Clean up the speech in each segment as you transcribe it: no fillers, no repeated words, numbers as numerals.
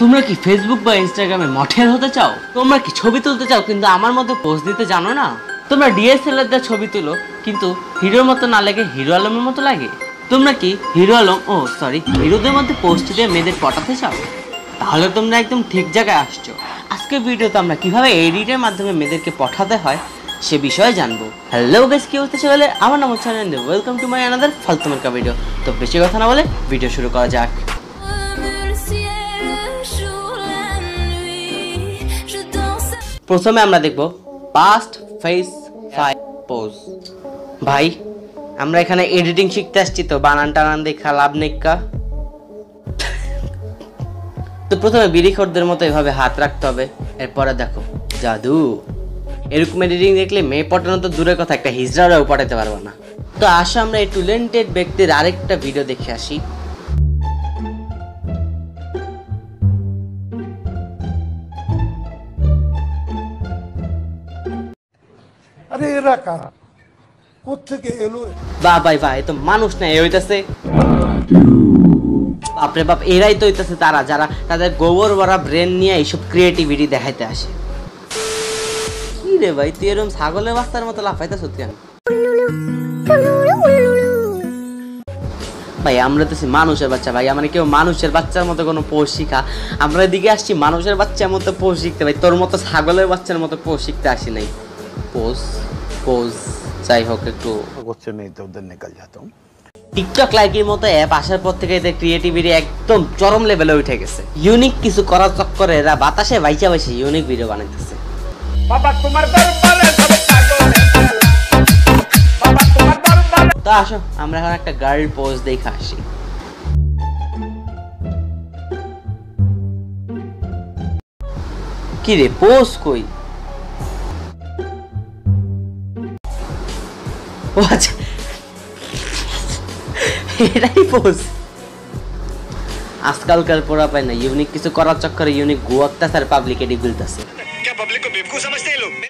তোমরা কি ফেসবুক বা ইনস্টাগ্রামে মডেল হতে চাও? তোমরা কি ছবি তুলতে চাও কিন্তু আমার মতো পোজ দিতে জানো না? তোমরা ডিএসএলআর দিয়ে ছবি তুলো কিন্তু হিরোর মতো না লাগে হিরো আলমের মতো লাগে? তোমরা কি হিরো আলম হিরোদের মধ্যে পোস্ট দিয়ে মেয়েদের পটাতে চাও? তাহলে তোমরা একদম ঠিক জায়গায় আসছো। আজকে ভিডিওতে আমরা কিভাবে এডিটের মাধ্যমে মেয়েদেরকে পটাতে হয় সে বিষয়ে জানবো। হ্যালো গাইস, কি হচ্ছে চলে আমার নাম হচ্ছে Anand, welcome to my another ফালতু মার্কা ভিডিও। তো বেশি কথা না বলে ভিডিও শুরু করা যাক। প্রথমে আমরা দেখব পাস্ট ফেস ফাইভ পোজ। ভাই আমরা এখানে এডিটিং শিখতে আসছি, তো বানান টানান দেখা লাভ নেকা। তো প্রথমে বিড়িখোরদের মতো এভাবে হাত রাখতে হবে, এরপরে দেখো জাদু। এরকম এডিটিং দেখলে মেয়ে পটানো তো দূরের কথা, একটা হিজড়াও পটাতে পারবো না। তো আসো আমরা এই ট্যালেন্টেড ব্যক্তির আরেকটা ভিডিও দেখে আসি। আরে এরা কারা, কোত্থেকে এলো? বাহ ভাই ভাই, তো মানুষ না হইতাছে। বাপরে বাপ, এরাই তো হইতাছে তারা যারা তাদের গোবর ভরা ব্রেন নিয়ে এইসব ক্রিয়েটিভিটি দেখাইতে আসে। কি রে ভাই, তুই এরকম ছাগলের বাচ্চার মতো লাফাইতেছ কেন? ভাই আমরা তো মানুষের বাচ্চা ভাই, মানে কেউ মানুষের বাচ্চার মতো কোনো পোজ শিখা। আমরা এদিকে আসছি মানুষের বাচ্চার মতো পোজ শিখতে, ভাই তোর মতো ছাগলের বাচ্চার মতো পোজ শিখতে আসি নাই। পোজ পোজ যাই হোক, একটু টিকটক লাইকের মতো অ্যাপ আসার পর থেকে এদের ক্রিয়েটিভিটি একদম চরম লেভেলে উঠে গেছে। ইউনিক কিছু করার চক্করে এরা বাতাসে বাইচা বাইসে ইউনিক ভিডিও বানাইতেছে। তো আসো আমরা এখন একটা গার্ল পোজ দেখে আসি। কি রে পোজ কই? ও আচ্ছা, এটাই পোজ। আজকালকার পোড়া পায় না ইউনিক কিছু করার চক্করে ইউনিক গুয়াক্তাসার পাবলিক এডি গুলতাছে। क्या पब्लिक को बेवकूफ समझते हैं लोग?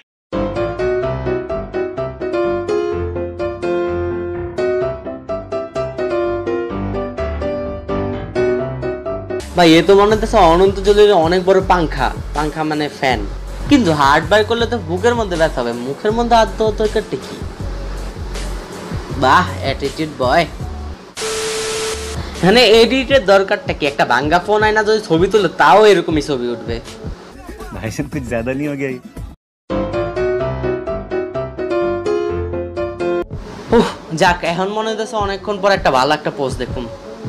ভাই এ তো মনে হচ্ছে অনন্ত জলির অনেক বড় পাংখা। পাংখা মানে ফ্যান, কিন্তু হার্ট বাই করলে তো বুকের মধ্যে ব্যথা হবে, মুখের মধ্যে হাত দেওয়া দরকারটা কি? বাহ অ্যাটিটিউড বয়। এখানে এডিটের দরকারটা কি? একটা ভাঙ্গা ফোন আয় না, যদি ছবি তুলে তাও এরকমই ছবি উঠবে। भाई साहब कुछ ज्यादा नहीं हो गया? যাক, এখন মনে হচ্ছে অনেকক্ষণ পর একটা ভালো একটা পোস্ট দেখুন।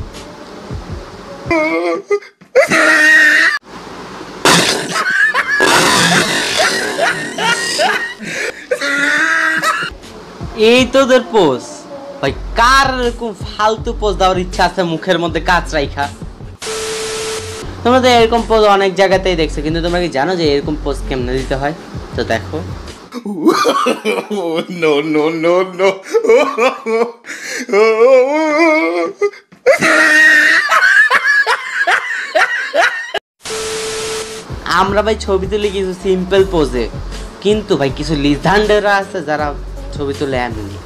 এই তোদের পোস্ট ভাই, কার এরকম ফালতু পোস্ট দেওয়ার ইচ্ছা আছে মুখের মধ্যে কাঁচ রাইখা? তোমরা তো এরকম পোজ অনেক জায়গাতেই দেখছো, কিন্তু তোমরা কি জানো যে এরকম পোজ কেমনে দিতে হয়? তো দেখো। No no no no. আমরা ভাই ছবি তুলি কিছু সিম্পল পোজে, কিন্তু ভাই কিছু লিজেন্ডরা আছে যারা ছবি তুলে এমনি।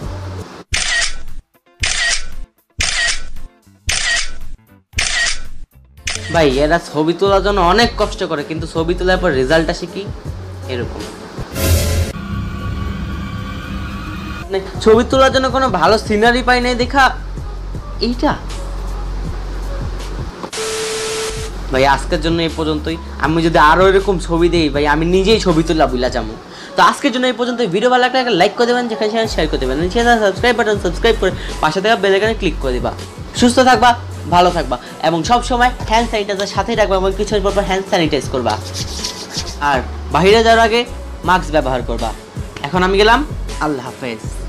ভাই এরা ছবি তোলার জন্য অনেক কষ্ট করে, কিন্তু ছবি তোলার পর রেজাল্ট আসে কি এরকম। ছবি তোলার জন্য কোনো ভালো সিনারি পাই নাই দেখা এইটা। ভাই আজকের জন্য এই পর্যন্তই। আমি যদি আরো এরকম ছবি দেই ভাই, আমি নিজেই ছবি তোলা বুঝলা যাবো। তো আজকের জন্য এই পর্যন্ত। ভিডিও ভালো লাগলে একটা লাইক করে দেবেন, যেখানে সেখানে শেয়ার করে দেবেন, সাবস্ক্রাইব বাটন সাবস্ক্রাইব করে পাশে থাকা বেল আইকনে ক্লিক করে দিবা। সুস্থ থাকবা, ভালো থাকবা, এবং সব সময় হ্যান্ড স্যানিটাইজার সাথেই রাখবা, এবং কিছু পর হ্যান্ড স্যানিটাইজ করবা, আর বাইরে যাওয়ার আগে মাস্ক ব্যবহার করবা। এখন আমি গেলাম, আল্লাহ হাফেজ।